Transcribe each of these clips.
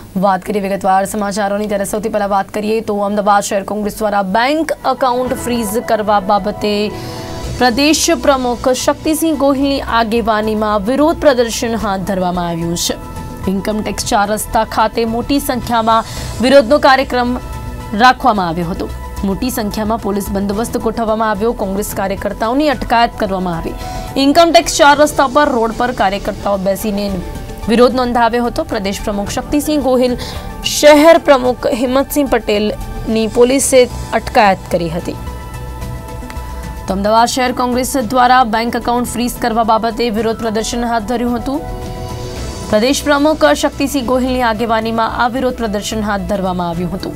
વાત કરીએ વિગતવાર સમાચારોની ત્યારે સૌથી પહેલા વાત કરીએ તો અમદાવાદ શહેર કોંગ્રેસ દ્વારા બેંક એકાઉન્ટ ફ્રીઝ કરવા બાબતે પ્રદેશ પ્રમુખ શક્તિસિંહ ગોહિલની આગેવાનીમાં વિરોધ પ્રદર્શન હાથ ધરવામાં આવ્યું છે। ઇન્કમટેક્સ 4 રસ્તા ખાતે મોટી સંખ્યામાં વિરોધનો કાર્યક્રમ રાખવામાં આવ્યો હતો। મોટી સંખ્યામાં પોલીસ બંદોબસ્ત ગોઠવવામાં આવ્યો। કોંગ્રેસ કાર્યકર્તાઓની અટકાયત કરવામાં આવી। ઇન્કમટેક્સ 4 રસ્તા પર રોડ પર કાર્યકર્તાઓ બેસીને વિરોધ નોંધાવ્યો હતો। પ્રદેશ પ્રમુખ શક્તિસિંહ ગોહિલ, શહેર પ્રમુખ હિંમતસિંહ પટેલની પોલીસે અટકાયત કરી હતી। તો અમદાવાદ શહેર કોંગ્રેસ દ્વારા બેંક એકાઉન્ટ ફ્રીઝ કરવા બાબતે વિરોધ પ્રદર્શન હાથ ધર્યું હતું। પ્રદેશ પ્રમુખ શક્તિસિંહ ગોહિલની આગેવાનીમાં આ વિરોધ પ્રદર્શન હાથ ધરવામાં આવ્યું હતું।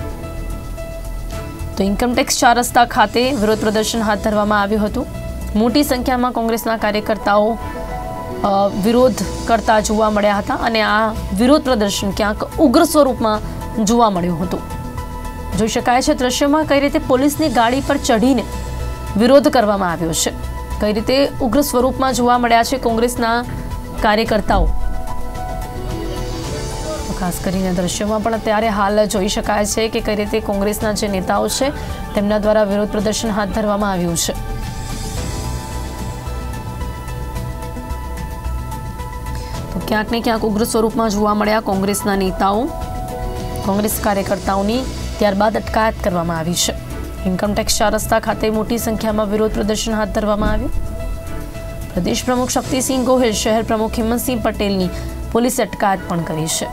તો ઇન્કમટેક્સ 4 રસ્તા ખાતે વિરોધ પ્રદર્શન હાથ ધરવામાં આવ્યું હતું। મોટી સંખ્યામાં કોંગ્રેસના કાર્યકર્તાઓ વિરોધ કરતા જોવા મળ્યા હતા અને આ વિરોધ પ્રદર્શન ક્યાંક ઉગ્ર સ્વરૂપમાં જોવા મળ્યું હતું। જોઈ શકાય છે દ્રશ્યમાં કઈ રીતે પોલીસની ગાડી પર ચઢીને વિરોધ કરવામાં આવ્યો છે, કઈ રીતે ઉગ્ર સ્વરૂપમાં જોવા મળ્યા છે કોંગ્રેસના કાર્યકર્તાઓ। ખાસ કરીને દ્રશ્યોમાં પણ અત્યારે હાલ જોઈ શકાય છે કે કઈ રીતે કોંગ્રેસના જે નેતાઓ છે તેમના દ્વારા વિરોધ પ્રદર્શન હાથ ધરવામાં આવ્યું છે। ક્યાંક ને ક્યાંક ઉગ્ર સ્વરૂપમાં જોવા મળ્યા કોંગ્રેસના નેતાઓ, કોંગ્રેસ કાર્યકર્તાઓની ત્યારબાદ અટકાયત કરવામાં આવી છે। ઇન્કમટેક્સ 4 રસ્તા ખાતે મોટી સંખ્યામાં વિરોધ પ્રદર્શન હાથ ધરવામાં આવ્યું। પ્રદેશ પ્રમુખ શક્તિસિંહ ગોહિલ, શહેર પ્રમુખ હિંમતસિંહ પટેલની પોલીસે અટકાયત પણ કરી છે।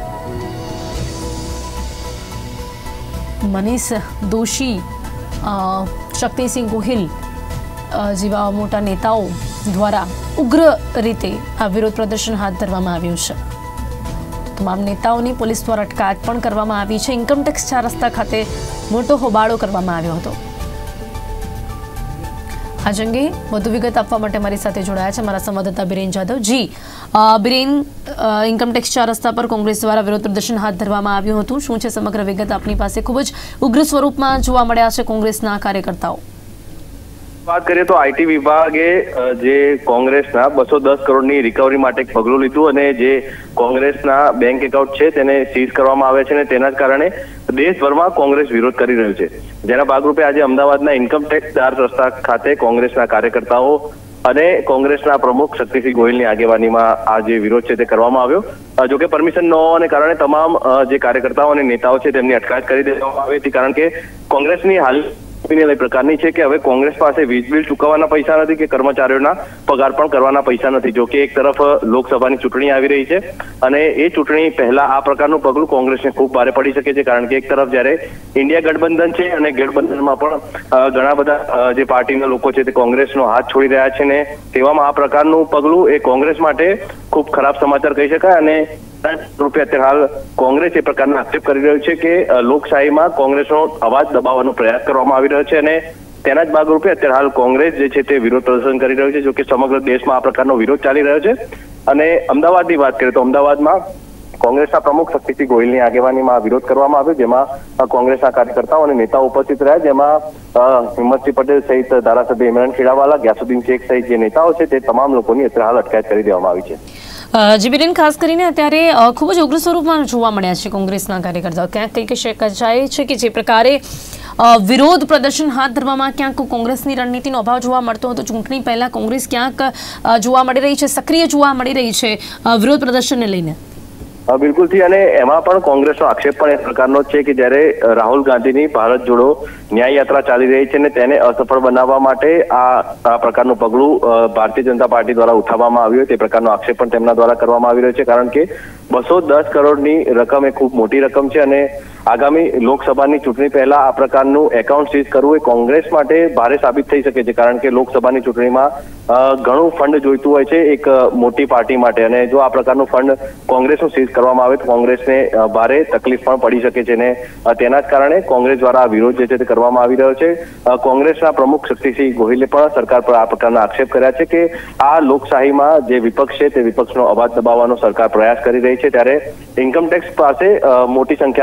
મનીષ દોશી, શક્તિસિંહ ગોહિલ જેવા મોટા નેતાઓ દ્વારા ઉગ્ર રીતે આ વિરોધ પ્રદર્શન હાથ ધરવામાં આવ્યું છે। તમામ નેતાઓની પોલીસ દ્વારા અટકાયત પણ કરવામાં આવી છે। ઇન્કમટેક્સ 4 રસ્તા ખાતે મોટો હોબાળો કરવામાં આવ્યો હતો। આ અંગે વધુ વિગત આપવા માટે મારી સાથે જોડાયા છે મારા સંવાદદાતા બિરેન જાદવ। જી બિરેન, ઇન્કમટેક્સ 4 રસ્તા પર કોંગ્રેસ દ્વારા વિરોધ પ્રદર્શન હાથ ધરવામાં આવ્યું હતું, શું છે સમગ્ર વિગત આપની પાસે? ખૂબ જ ઉગ્ર સ્વરૂપમાં જોવા મળ્યા છે કોંગ્રેસના કાર્યકર્તાઓ। વાત કરીએ તો આઈટી વિભાગે જે કોંગ્રેસના 210 કરોડની રિકવરી માટે એક પગલું લીધું અને જે કોંગ્રેસના બેંક એકાઉન્ટ છે તેને સીઝ કરવામાં આવે છે અને તેના જ કારણે દેશભરમાં કોંગ્રેસ વિરોધ કરી રહ્યું છે। જેના ભાગરૂપે આજે અમદાવાદના ઇન્કમટેક્સ 4 રસ્તા ખાતે કોંગ્રેસના કાર્યકર્તાઓ અને કોંગ્રેસના પ્રમુખ શક્તિસિંહ ગોહિલની આગેવાનીમાં આ જે વિરોધ છે તે કરવામાં આવ્યો। જોકે પરમિશન ન હોવાને કારણે તમામ જે કાર્યકર્તાઓ અને નેતાઓ છે તેમની અટકાયત કરી દેવામાં આવી હતી, કારણ કે કોંગ્રેસની હાલ પ્રકારની છે કે હવે કોંગ્રેસ પાસે વીજ બિલ ચૂકવવાના પૈસા નથી કે કર્મચારીઓના પગાર પણ કરવાના પૈસા નથી। જો કે એક તરફ લોકસભાની ચૂંટણી આવી રહી છે અને એ ચૂંટણી પહેલા આ પ્રકારનું પગલું કોંગ્રેસને ખૂબ ભારે પડી શકે છે, કારણ કે એક તરફ જ્યારે ઇન્ડિયા ગઠબંધન છે અને ગઠબંધનમાં પણ ઘણા બધા જે પાર્ટીના લોકો છે તે કોંગ્રેસનો હાથ છોડી રહ્યા છે ને તેવામાં આ પ્રકારનું પગલું એ કોંગ્રેસ માટે ખૂબ ખરાબ સમાચાર કહી શકાય। અને રૂપે અત્યારે હાલ કોંગ્રેસ એ પ્રકારના આક્ષેપ કરી રહ્યું છે કે લોકશાહીમાં કોંગ્રેસનો અવાજ દબાવવાનો પ્રયાસ કરવામાં આવી રહ્યો છે અને તેના જ ભાગરૂપે અત્યારે હાલ કોંગ્રેસ જે છે તે વિરોધ પ્રદર્શન કરી રહ્યું છે। જો કે સમગ્ર દેશમાં આ પ્રકારનો વિરોધ ચાલી રહ્યો છે। અને અમદાવાદની વાત કરીએ તો અમદાવાદમાં કોંગ્રેસના પ્રમુખ શક્તિસિંહ ગોહિલની આગેવાનીમાં વિરોધ કરવામાં આવ્યો, જેમાં કોંગ્રેસના કાર્યકર્તાઓ અને નેતાઓ ઉપસ્થિત રહ્યા, જેમાં હિંમતસિંહ પટેલ સહિત ધારાસભ્ય ઇમરાન ખેડાવાલા, ગ્યાસુદ્દીન શેખ સહિત જે નેતાઓ છે તે તમામ લોકોની અત્યારે હાલ અટકાયત કરી દેવામાં આવી છે। જીબીરેન, ખાસ કરીને અત્યારે ખૂબ જ ઉગ્ર સ્વરૂપમાં જોવા મળ્યા છે કોંગ્રેસના કાર્યકર્તાઓ, ક્યાંક કહી શકાય છે કે જે પ્રકારે વિરોધ પ્રદર્શન હાથ ધરવામાં ક્યાંક કોંગ્રેસની રણનીતિનો અભાવ જોવા મળતો હતો। ચૂંટણી પહેલા કોંગ્રેસ ક્યાંક જોવા મળી રહી છે, સક્રિય જોવા મળી રહી છે વિરોધ પ્રદર્શનને લઈને। બિલકુલથી, અને એમાં પણ કોંગ્રેસનો આક્ષેપ પણ એ પ્રકારનો છે કે જ્યારે રાહુલ ગાંધીની ભારત જોડો ન્યાય યાત્રા ચાલી રહી છે અને તેને અસફળ બનાવવા માટે આ પ્રકારનું પગલું ભારતીય જનતા પાર્ટી દ્વારા ઉઠાવવામાં આવ્યું, તે પ્રકારનો આક્ષેપ પણ તેમના દ્વારા કરવામાં આવી રહ્યો છે, કારણ કે 210 કરોડની રકમ એ ખૂબ મોટી રકમ છે અને આગામી લોકસભાની ચૂંટણી પહેલા આ પ્રકારનું એકાઉન્ટ સીઝ કરવું એ કોંગ્રેસ માટે ભારે સાબિત થઈ શકે છે, કારણ કે લોકસભાની ચૂંટણીમાં ઘણું ફંડ જોઈતું હોય છે એક મોટી પાર્ટી માટે, અને જો આ પ્રકારનું ફંડ કોંગ્રેસનું સીઝ કરવામાં આવે તો કોંગ્રેસને ભારે તકલીફ પણ પડી શકે છે અને તેના જ કારણે કોંગ્રેસ દ્વારા આ વિરોધ જે છે તે કરવામાં આવી રહ્યો છે। કોંગ્રેસના પ્રમુખ શક્તિસિંહ ગોહિલે પણ સરકાર પર આ પ્રકારના આક્ષેપ કર્યા છે કે આ લોકશાહીમાં જે વિપક્ષ છે તે વિપક્ષનો અવાજ દબાવવાનો સરકાર પ્રયાસ કરી રહી છે, ત્યારે ઇન્કમટેક્સ પાસે મોટી સંખ્યામાં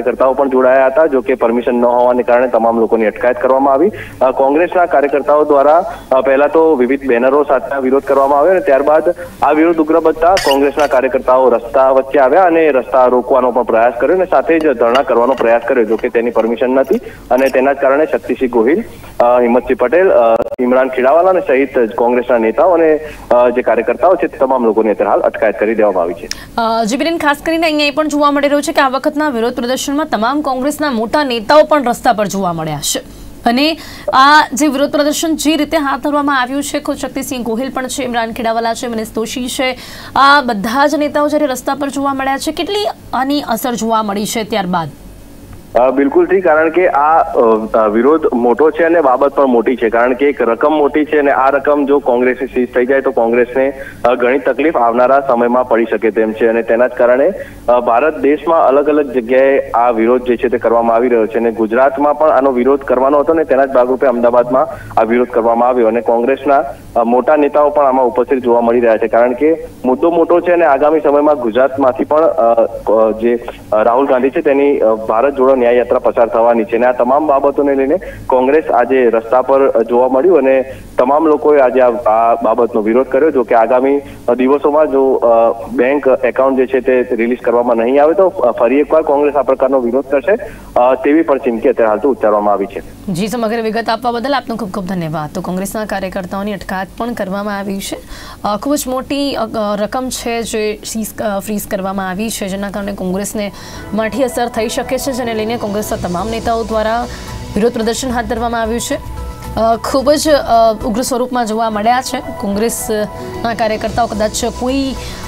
કાર્યકર્તાઓ પણ જોડાયા હતા, જો કે પરમિશન ન હોવાને કારણે તમામ લોકોની અટકાયત કરવામાં આવી. કોંગ્રેસના કાર્યકર્તાઓ દ્વારા પહેલા તો વિવિધ બેનરો સાથે વિરોધ કરવામાં આવ્યો અને ત્યારબાદ આ વિરોધ ઉગ્ર બનતા કોંગ્રેસના કાર્યકર્તાઓ રસ્તા વચ્ચે આવ્યા અને રસ્તા રોકવાનો પણ પ્રયાસ કર્યો અને સાથે જ ધરણા કરવાનો પ્રયાસ કર્યો, જો કે તેની પરમિશન નથી અને તેના જ કારણે શક્તિસિંહ ગોહિલ, હિંમતસિંહ પટેલ, ઇમરાન ખેડાવાલા અને સહિત કોંગ્રેસના નેતાઓ અને જે કાર્યકર્તાઓ છે તમામ લોકોની અત્યારે હાલ અટકાયત કરી દેવામાં આવી છે. જીબીરેન, ખાસ કરીને અહીંયા એ પણ જોવા મળી રહ્યું છે કે આ વખતના વિરોધ પ્રદર્શનમાં તમામ કોંગ્રેસના મોટા નેતાઓ પણ રસ્તા પર જોવા મળ્યા છે અને આ જે વિરોધ પ્રદર્શન જે રીતે હાથ ધરવામાં આવ્યું છે, ખુદ શક્તિસિંહ ગોહિલ પણ છે, ઇમરાન ખેડાવાલા છે, મનીષ દોશી છે, આ બધા જ નેતાઓ જ્યારે રસ્તા પર જોવા મળ્યા છે, કેટલી આની અસર જોવા મળી છે ત્યારબાદ? બિલકુલ ઠીક, કારણ કે આ વિરોધ મોટો છે અને બાબત પણ મોટી છે, કારણ કે એક રકમ મોટી છે અને આ રકમ જો કોંગ્રેસની સીઝ થઈ જાય તો કોંગ્રેસને ઘણી તકલીફ આવનારા સમયમાં પડી શકે તેમ છે અને તેના જ કારણે ભારત દેશમાં અલગ અલગ જગ્યાએ આ વિરોધ જે છે તે કરવામાં આવી રહ્યો છે અને ગુજરાતમાં પણ આનો વિરોધ કરવાનો હતો ને તેના જ ભાગરૂપે અમદાવાદમાં આ વિરોધ કરવામાં આવ્યો અને કોંગ્રેસના મોટા નેતાઓ પણ આમાં ઉપસ્થિત જોવા મળી રહ્યા છે, કારણ કે મુદ્દો મોટો છે અને આગામી સમયમાં ગુજરાતમાંથી પણ જે રાહુલ ગાંધી છે તેની ભારત જોડો ન્યાય યાત્રા પસાર થવાની છે અને આ તમામ બાબતોને લઈને કોંગ્રેસ આજે રસ્તા પર જોવા મળ્યું અને તમામ લોકોએ આજે આ બાબતનો વિરોધ કર્યો. જો કે આગામી દિવસોમાં જો બેંક એકાઉન્ટ જે છે તે રિલીઝ કરવામાં નહીં આવે તો ફરી એકવાર કોંગ્રેસ આ પ્રકારનો વિરોધ કરશે તેવી પણ ચીમકી અત્યારે હાલ તો ઉચ્ચારવામાં આવી છે. જી, સમગ્ર વિગત આપવા બદલ આપનો ખૂબ ખૂબ ધન્યવાદ. તો કોંગ્રેસના કાર્યકર્તાઓની અટકાયત પણ કરવામાં આવી છે. ખૂબ જ મોટી રકમ છે જે ફ્રીઝ કરવામાં આવી છે, જેના કારણે કોંગ્રેસને માઠી અસર થઈ શકે છે, જેને લઈને કોંગ્રેસના તમામ નેતાઓ દ્વારા વિરોધ પ્રદર્શન હાથ ધરવામાં આવ્યું છે. ખૂબ જ ઉગ્ર સ્વરૂપમાં જોવા મળ્યા છે કોંગ્રેસના કાર્યકર્તાઓ. કદાચ કોઈ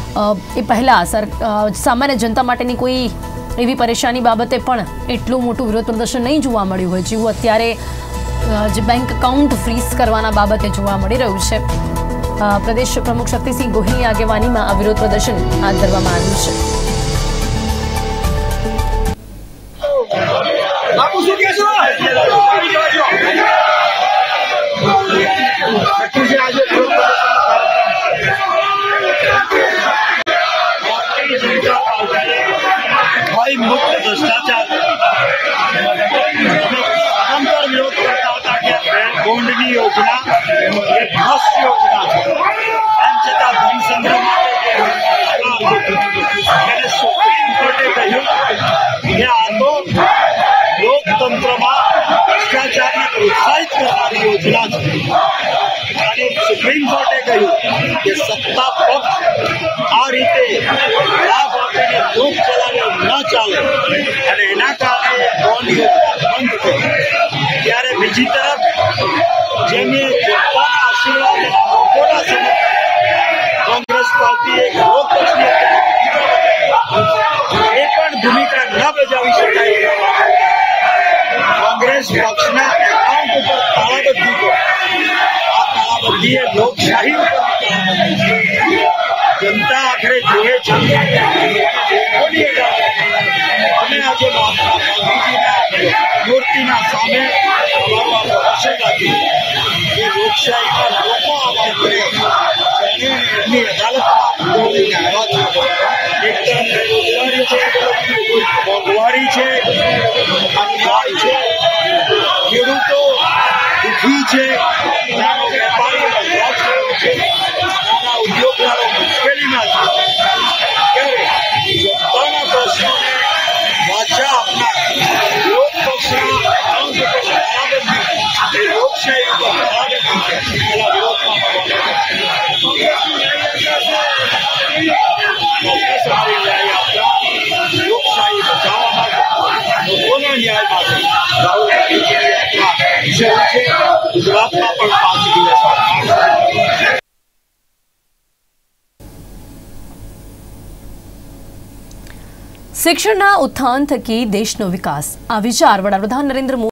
એ પહેલાં સામાન્ય જનતા માટેની કોઈ એવી પરેશાની બાબતે પણ એટલું મોટું વિરોધ પ્રદર્શન નહીં જોવા મળ્યું હોય જેવું અત્યારે જે બેંક એકાઉન્ટ ફ્રીઝ કરવાના બાબતે જોવા મળી રહ્યું છે. પ્રદેશ પ્રમુખ શક્તિસિંહ ગોહિલની આગેવાનીમાં આ વિરોધ પ્રદર્શન હાથ ધરવામાં આવ્યું છે. भ्रष्टाचार निरंतर विरोध करता होता कि बोंडनी योजना ये भ्रष्ट योजना है. एम छता धन संग्रह सुप्रीम कोर्टे कह્યું કે આ તો લોકતંત્રમાં ભ્રષ્ટાચારને પ્રોત્સાહિત કરવાની યોજના છે અને સુપ્રીમ કોર્ટે કહ્યું કે સત્તા પક્ષ આ રીતે લાભ આપીને લોક ચલાવે ન ચાલે અને એના કારણે બોન્ડ યોજના બંધ થઈ. ત્યારે બીજી તરફ જેમને જનતાના આશીર્વાદ અને લોકોના સમર્થન કોંગ્રેસ પાર્ટી એક લોકપક્ષની એ પણ ભૂમિકા ન બજાવી શકાય. કોંગ્રેસ પક્ષના એકાઉન્ટ ઉપર તાળાબંધી કરી. આ તાળાબંધીએ લોકશાહી ઉપર જનતા આખરે જોડે છે. અમે આજે મહાત્મા ગાંધીજીના મૂર્તિના સામે પ્રદર્શન રાખ્યું કે લોકશાહીમાં લોકો આ વાત કરે એમની અદાલતમાં લઈને આવ્યા છે. એક તરફ બેરોજગારી છે, મોંઘવારી છે, અન્યાય છે, ખેડૂતો દુઃખી છે, નાના વેપારીઓ લોસ થયો છે, નાના ઉદ્યોગકારો મુશ્કેલીમાં છે. ત્યારે જનતાના પ્રશ્નોને વાચા આપનાર લોક પક્ષના અંશ ઉપર તાળાબંધી એ લોકશાહી ઉપર તાળાબંધી છે. એના વિરોધમાં સારી ન્યાય યાત્રા લોકશાહી બચાવવા માટે લોકોના ન્યાય માટે રાહુલ ગાંધીજીની યાત્રા શરૂ છે. ગુજરાતમાં પણ 5 દિવસ શિક્ષણના ઉત્થાન થકી દેશનો વિકાસ, આ વિચાર વડાપ્રધાન નરેન્દ્ર મોદી